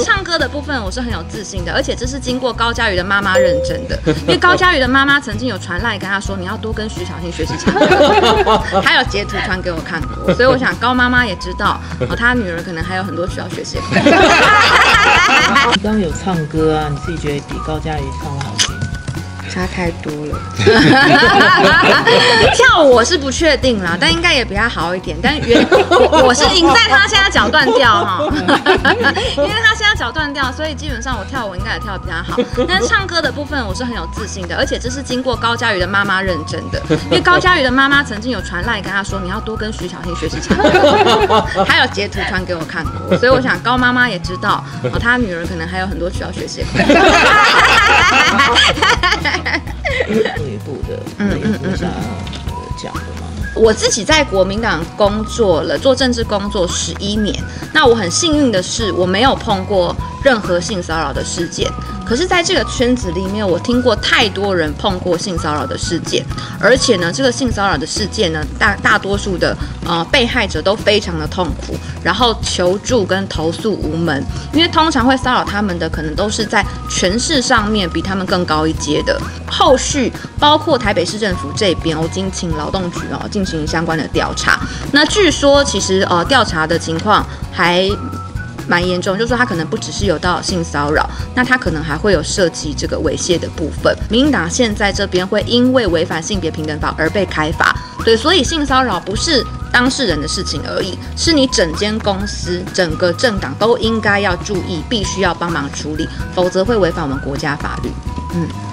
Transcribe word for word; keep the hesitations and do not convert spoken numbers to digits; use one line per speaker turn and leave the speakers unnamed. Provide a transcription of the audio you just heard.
唱歌的部分我是很有自信的，而且这是经过高嘉瑜的妈妈认证的，因为高嘉瑜的妈妈曾经有传赖跟她说，你要多跟徐小庆学习唱歌，她有截图传给我看过，所以我想高妈妈也知道，哦，她女儿可能还有很多需要学习的。
你刚刚有唱歌啊，你自己觉得比高嘉瑜唱的好听？
差太多了。跳舞我是不确定啦，但应该也比他好一点。但原 我, 我是赢在他现在脚断掉哈，因为他现在脚断掉，所以基本上我跳舞应该也跳得比他好。但是唱歌的部分我是很有自信的，而且这是经过高嘉瑜的妈妈认证的，因为高嘉瑜的妈妈曾经有传赖跟他说，你要多跟徐小庆学习唱歌，还有截图传给我看过，所以我想高妈妈也知道，哦，她女儿可能还有很多需要学习的。
内部的，嗯嗯嗯，想要讲的吗？
我自己在国民党工作了，做政治工作十一年。那我很幸运的是，我没有碰过任何性骚扰的事件。可是，在这个圈子里面，我听过太多人碰过性骚扰的事件，而且呢，这个性骚扰的事件呢，大大多数的呃被害者都非常的痛苦，然后求助跟投诉无门，因为通常会骚扰他们的，可能都是在权势上面比他们更高一阶的。后续包括台北市政府这边，我已经请劳动局哦进行相关的调查。那据说其实呃调查的情况还蛮严重，就是说他可能不只是有到性骚扰，那他可能还会有涉及这个猥亵的部分。民进党现在这边会因为违反性别平等法而被开罚，对，所以性骚扰不是当事人的事情而已，是你整间公司、整个政党都应该要注意，必须要帮忙处理，否则会违反我们国家法律。嗯。